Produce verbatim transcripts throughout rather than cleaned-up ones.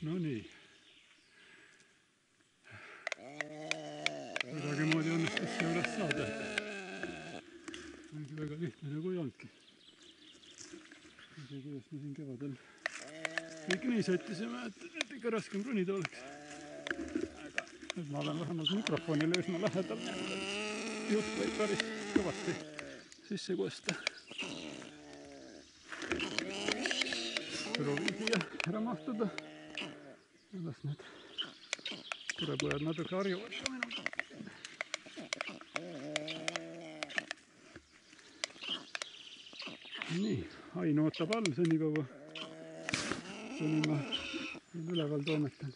No nii. Kuidagimoodi õnnestus see üles saada. Mingi väga lihtne nagu ei olnudki. Ei tea, kuidas me siin kevadel kõik nii sättisime, et, et ikka raskem runida oleks. Aga nüüd ma olen vähemalt mikrofonile üsna lähedal. Jutt võib päris kõvasti sisse kosta. Proovin siia ära mahtuda. Las need kurepojad natuke harjuvad ka minuga. Nii, Ain ootab all senikaua, kuni ma üleval toimetan.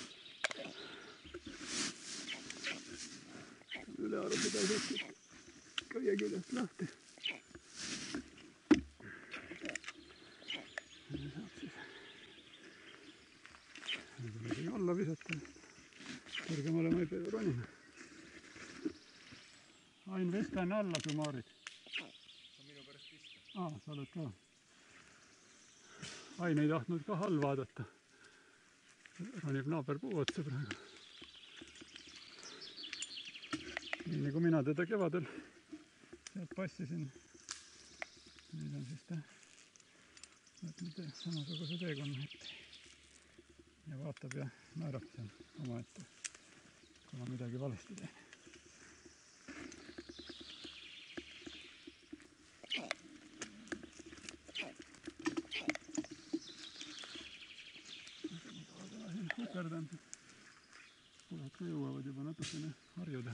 Ülearu seda ei saa kõige küljest lahti. Saab siis võib-olla alla visata. Kõrgemale ma ei pea ronima. Ain, vesta on alla su maarid. No minu pärast vista. Aa, sa oled ka. Ain ei tahtnud ka all vaadata. Ronib naaber puu otsa praegu. Nii nagu mina teda kevadel sealt passisin. Nüüd on siis ta võtnud samasuguse teekonna ette. Ja vaatab ja määrab seal oma ette, kui ma midagi valesti teen. Hukerdan. Kuulad ka jõuavad juba natukene harjuda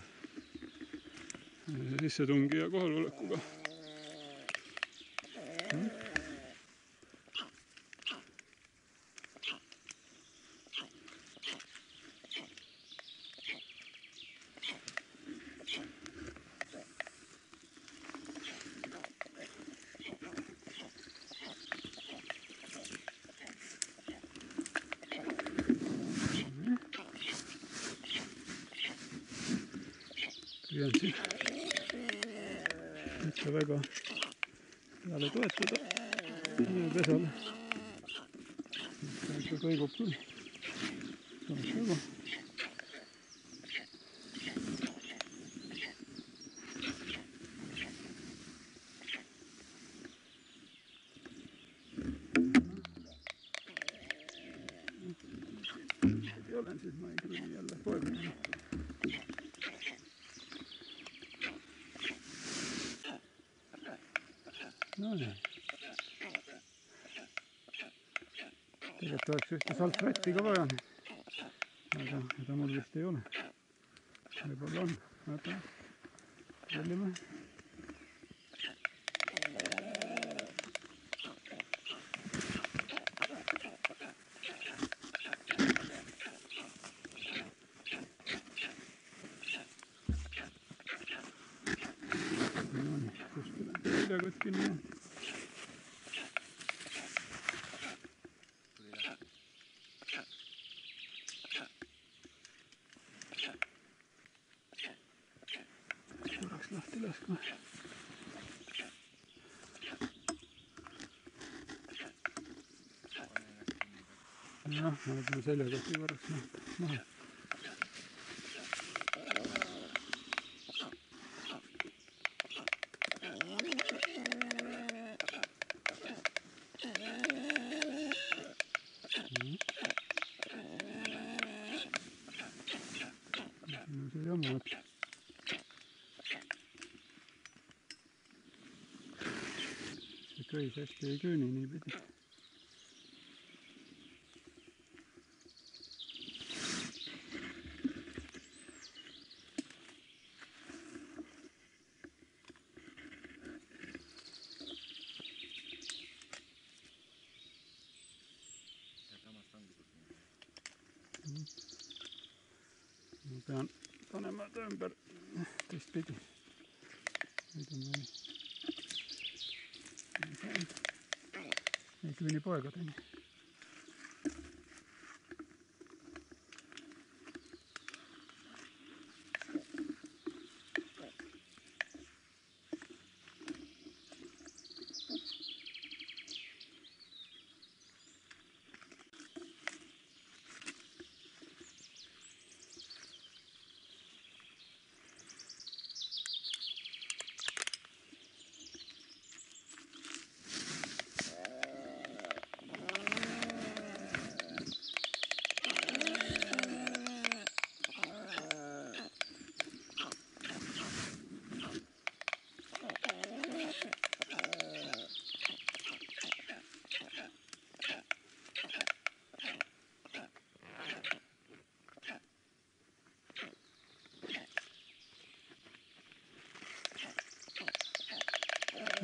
sissetungi ja kohalolekuga. Hmm? Püüan siin mitte väga peale toetada pesale. Ta ikka kõigub küll. Saaks väga. Ei olen, siis ma ei kruni jälle koemine. No nii. Tegelikult oleks ühte salträtti ka vaja. Aga seda mul vist ei ole. Võib-olla on. Vaata. Võllime. No nii, kuskile seljakott kinni. Korraks lahti laskma. Jah, ma võtame seljakoti korraks maha. No see jamu, et see köis hästi ei küüni nii pidi. Ma pean panema ta ümber teistpidi. Nüüd on või ei küüni poegadeni.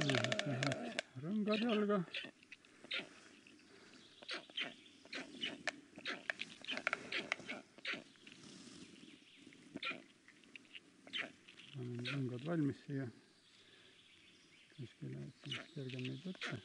rõngad jalga. Panen rõngad valmis siia kuskile, et siis kergem neid võtta.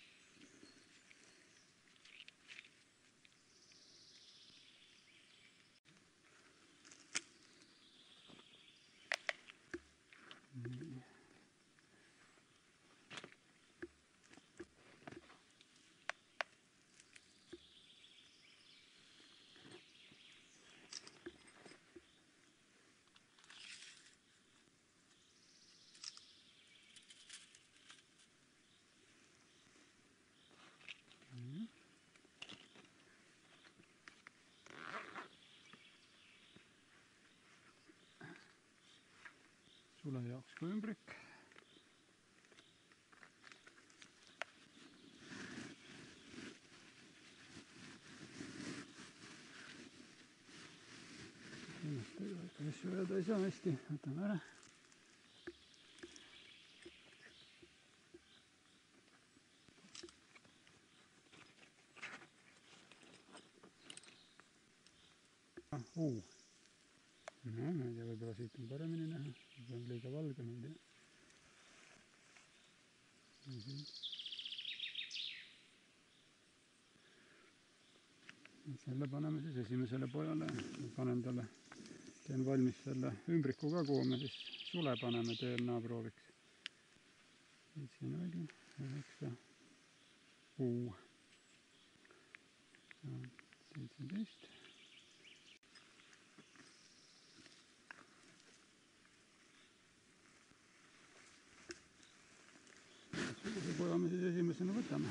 Sule jaoks ka ümbrik. Ennast ega ikka asju öelda ei saa hästi, võtame ära. Uu. No, ma ei tea, võib-olla siit on paremini näha, see on liiga valge, ma ei tea. Selle paneme siis esimesele pojale, panen talle, teen valmis selle ümbriku ka, kuhu me siis sule paneme D N A prooviks. seitse null üheksa U seitseteist. Poja me siis esimesena võtame.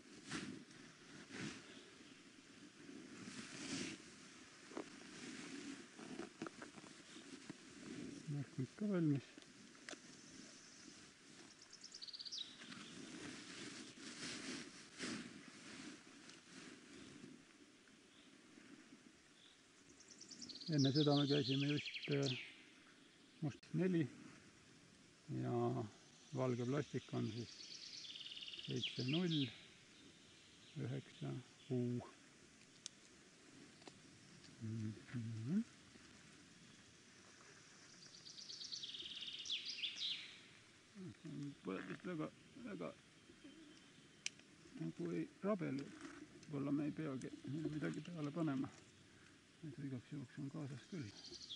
Märknud ka valmis. Enne seda me käisime just must neli ja valge plastik on siis seitse null üheksa U. Mm-hmm. Pojad väga, väga nagu ei rabelu, võib-olla me ei peagi midagi peale panema. Et igaks juhuks on kaasas küll.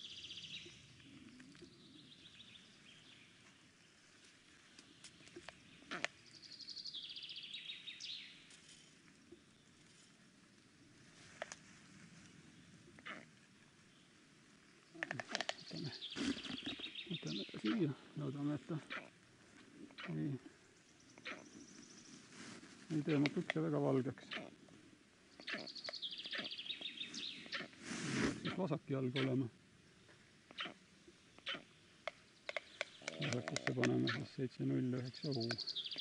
Võtame ta siia, loodame, et ta ei, ei tee mu pükse väga valgeks. Siis vasak jalg olema. Vasakusse paneme siis seitse null üheksa U.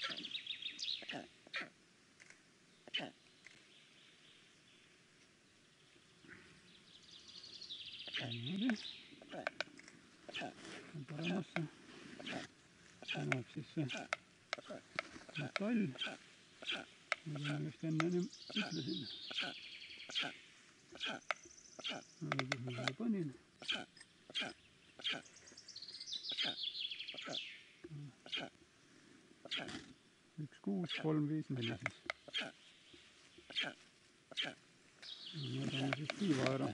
Paremasse läheb siis see metall, mida ma just enne ennem ütlesin. Kus ma selle panin. üks kuus kolm viis neli siis. Ma tahan siis tiiva ära.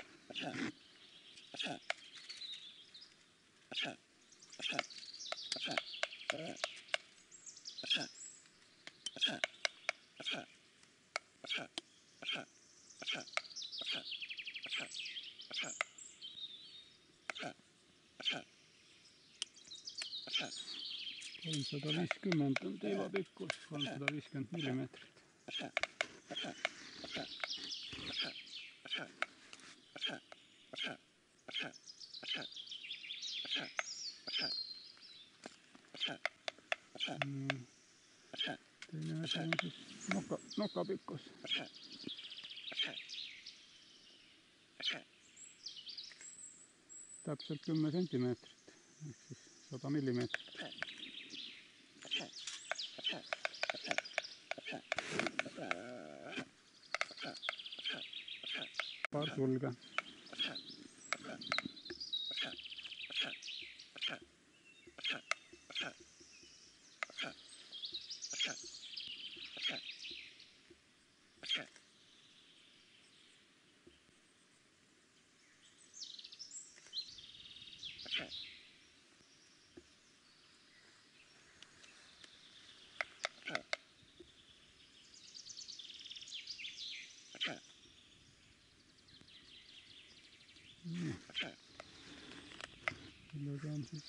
kolmsada viiskümmend on tiiva pikkus, kolmsada viiskümmend millimeetrit. Teine asi on siis noka, noka pikkus. Täpselt kümme sentimeetrit, ehk siis sada millimeetrit. paar sulge. Nii. Sellega on siis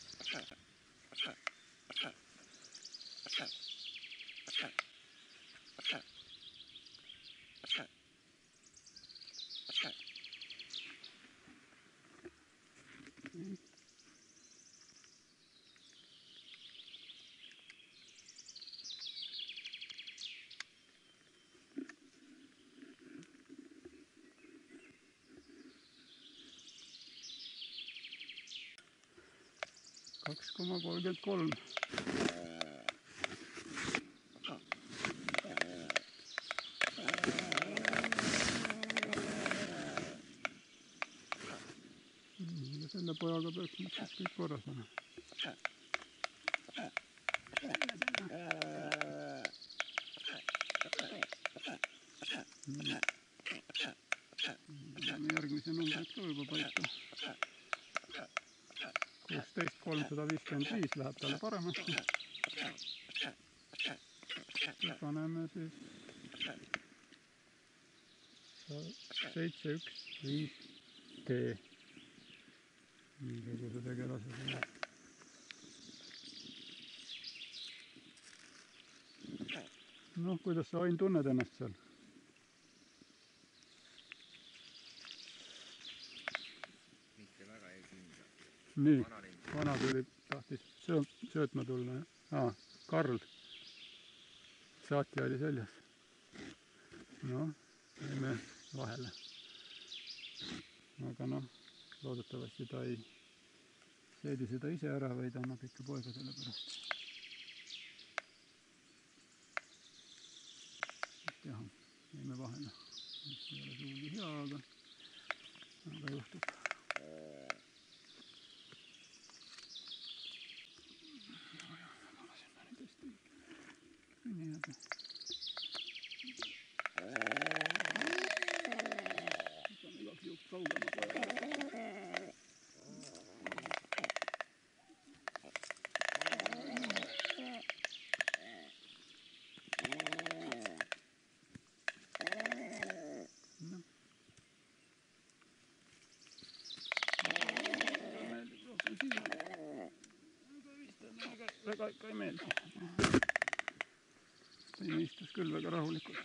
kaks koma kolmkümmend kolm. Ja selle pojaga peaks nüüd siis kõik korras olema. Järgmise numbrid ka juba paika. kuusteist kolmsada viiskümmend viis läheb talle paremasti. Ja paneme siis seitse üks viis D. Niisuguse tegelase selle. Noh, kuidas sa, Ain, tunned ennast seal? Mitte väga ei kinda. Nii, vana tuli, tahtis söötma tulla. Aa, Karl. Saatja oli seljas. Noh, jäime vahele. Aga noh, loodetavasti ta ei seedi seda ise ära, vaid annab ikka poegadele pärast. Jah, jäime vahele. Ei ole suugi hea, aga, aga juhtub. Nii, aga võtame igaks juht kaugema poja. Noh. Meeldib rohkem silma. Aga vist on väga, väga ikka ei meeldi. Teine istus küll väga rahulikult.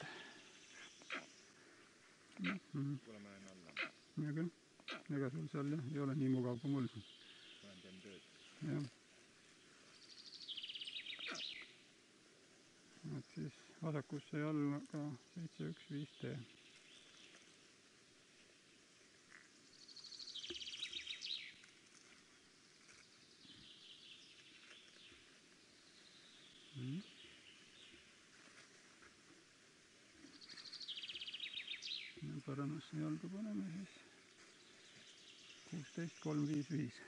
Mm-hmm. Kuule, ma lähen alla. Ja küll. Ega sul seal jah, ei ole nii mugav kui mul. Ma lähen teen tööd. Jah. Et siis vasakusse ja alla ka seitse üks viis D. Mm. Ja paremasse jalga paneme siis kuusteist kolm viis viis.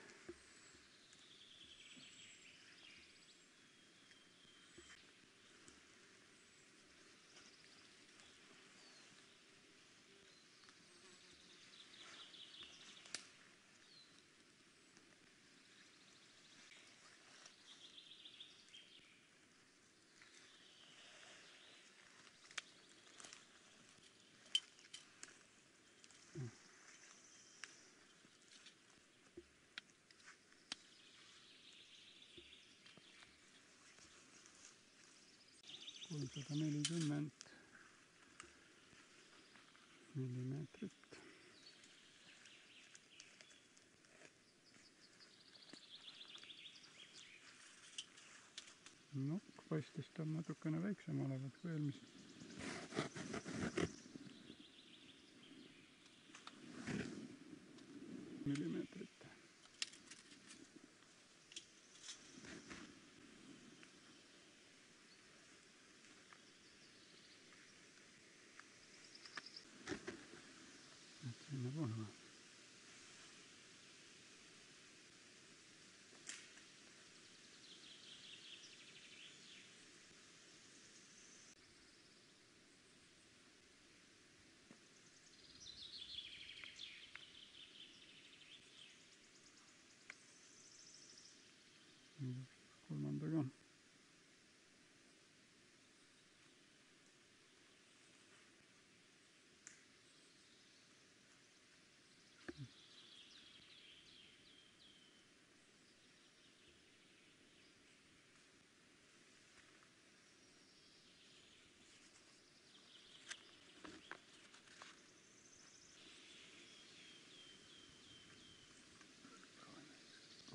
kolmsada nelikümmend millimeetrit. Nokk paistis tal natukene väiksem olevat kui eelmised. Millimeetrit.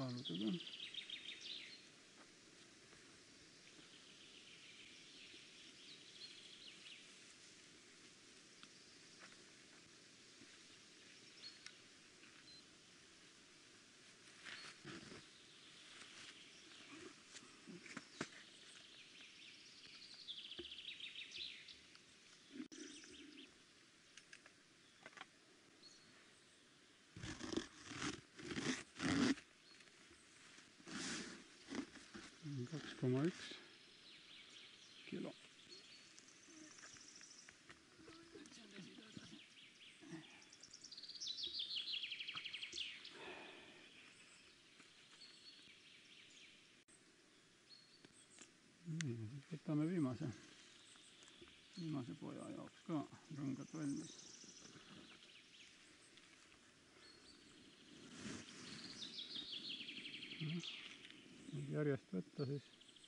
kaaludega. kaks koma üks kilo. nii, siis võtame viimase, viimase poja jaoks ka rõngad valmis. järjest võtta siis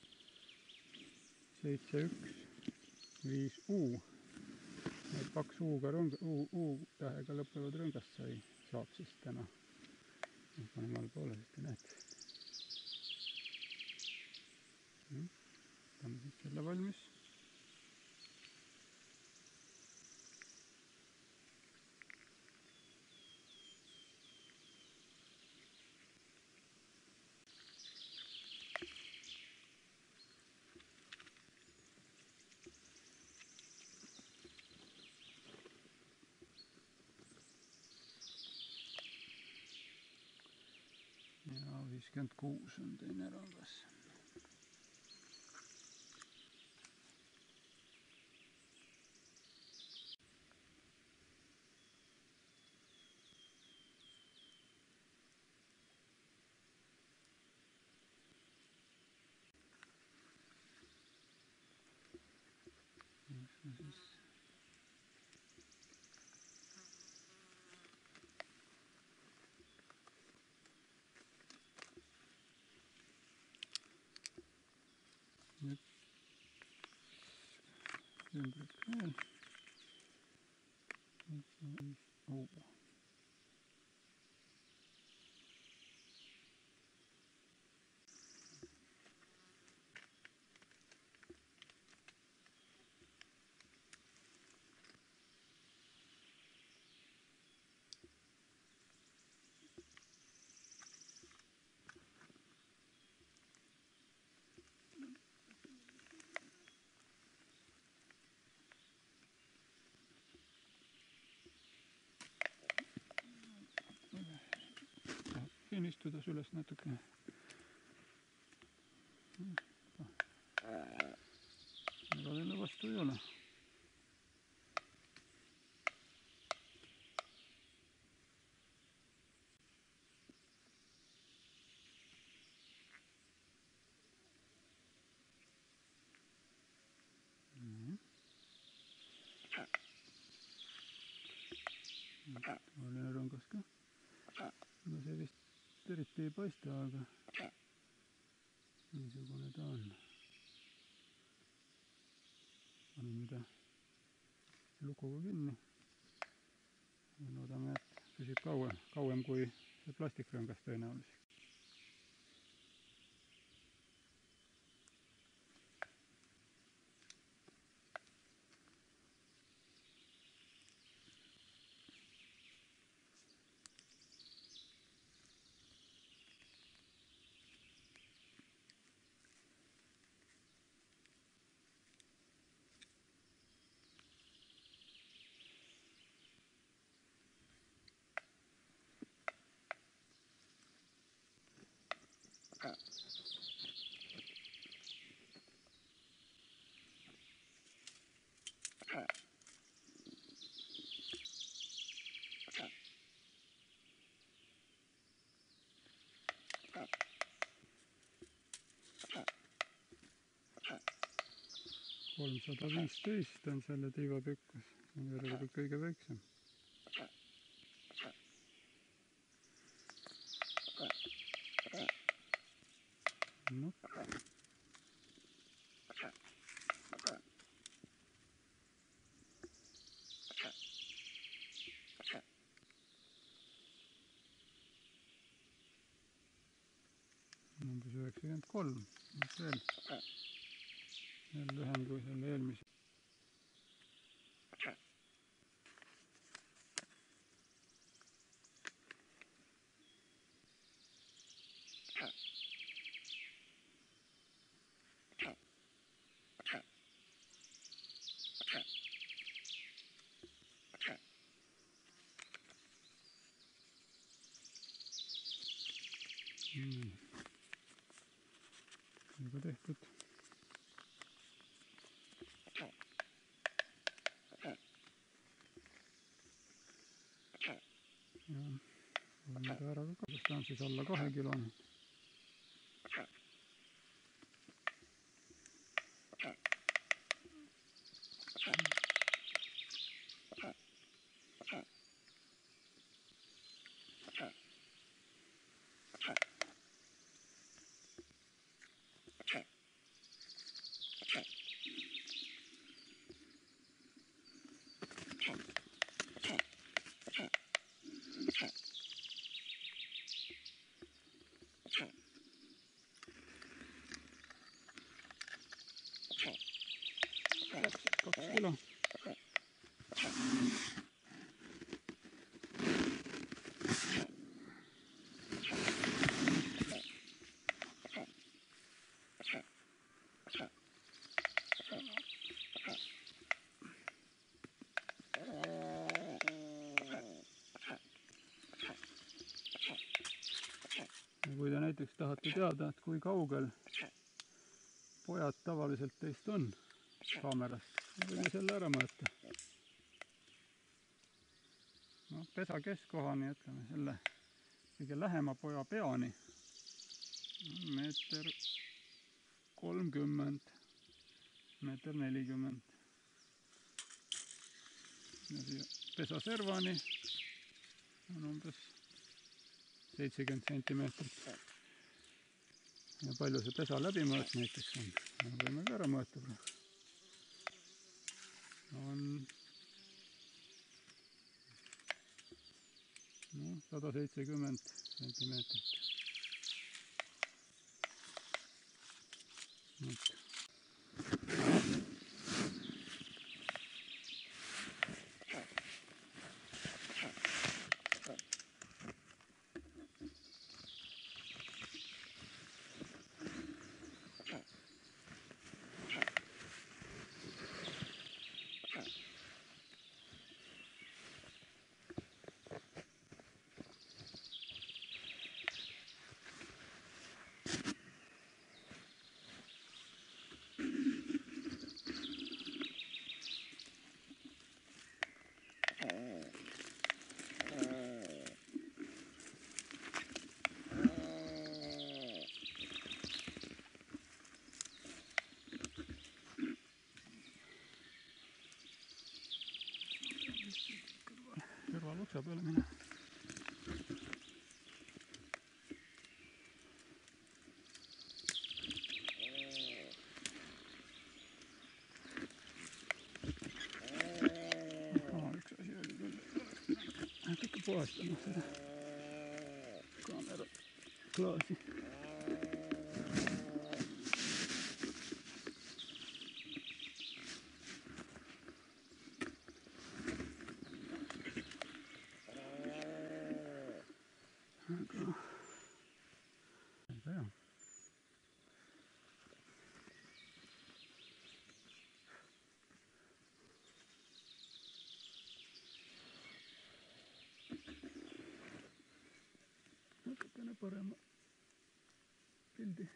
seitse üks viis U. kaks U-ga rõng-, U, U-tähega lõppevad rõngast sai, saab siis täna. paneme all poole, siis te näete. võtame siis selle valmis. ja viiskümmend kuus on teine rõngas. Siis nüüd ümbrik veel. Oh. Istuda süles natukene. Ega teile vastu ei ole. Tavaline rõngas ka. No see vist eriti ei paista, aga niisugune ta on. Paneme ta lukuga kinni. Loodame, et püsib kauem, kauem kui see plastikrõngas tõenäoliselt. kolmsada viisteist on selle tiiva pikkus, see on järelikult kõige väiksem. No. nelikümmend kolm, veel, veel lühem kui selle eelmise. Hmm. Juba tehtud. Ja oleme ta ära ka, kas ta on siis alla kahe kiloni. kaks kilo. Kui te näiteks tahate teada, et kui kaugel pojad tavaliselt teist on kaamerast, võime selle ära mõõta. No, pesa keskkohani, ütleme selle kõige lähema poja peani meeter kolmkümmend, meeter nelikümmend. Ja siia pesa servani on umbes seitsekümmend sentimeetrit. Ja palju see pesa läbimõõt näiteks on? No, võime ka ära mõõta. On no, sada seitsekümmend sentimeetrit. Nüüd. Kõrvaluksa peale mine. Aha, üks asi oli küll. Natuke puhastanud seda kaamera klaasi. Aga väga hea. Natukene parema pildi.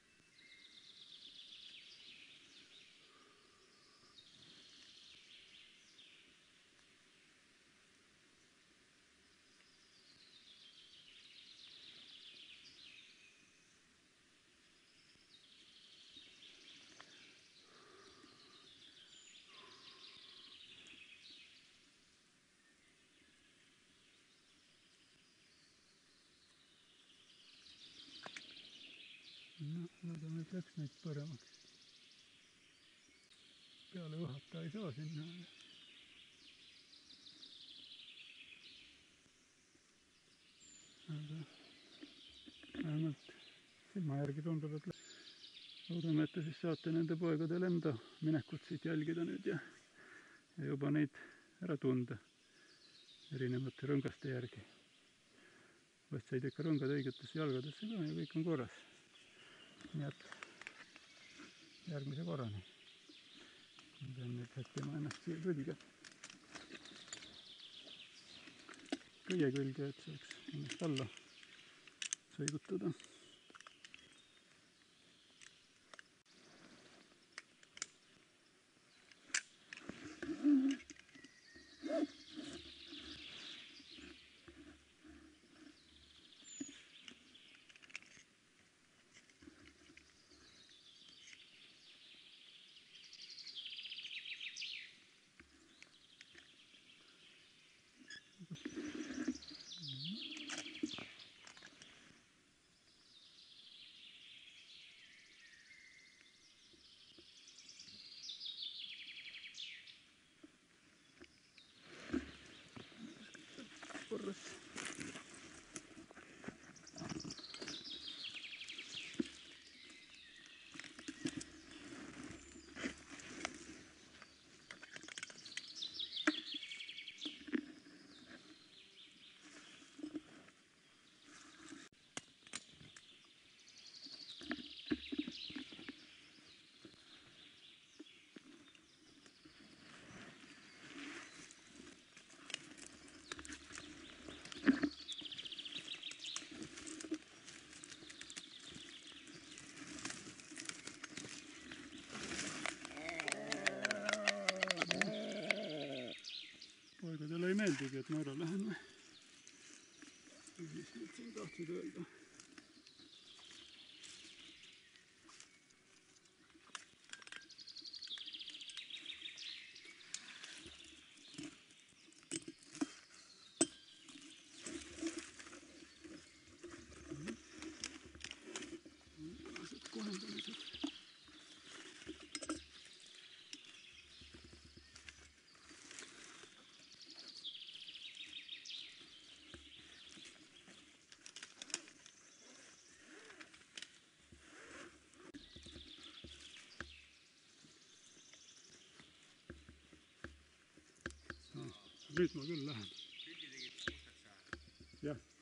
No, loodame, et läks neid paremaks. Peale õhata ei saa sinna. Aga vähemalt silma järgi tundub, et läks. loodame, et te siis saate nende poegadel enda minekut siit jälgida nüüd ja, ja juba neid ära tunda erinevate rõngaste järgi. Vast said ikka rõngad õigetesse jalgadesse ka ja kõik on korras. Nii et järgmise korrani. Ma pean nüüd sättima ennast siia külge. Kõige külge, et saaks ennast alla sõigutada. Korras. Poegadele ei meeldigi, et ma ära lähen või? Mis nüüd siin tahtsid öelda? Tänased kohendamised. Nüüd ma küll lähen. Pildi tegid mustaks ajal. Jah.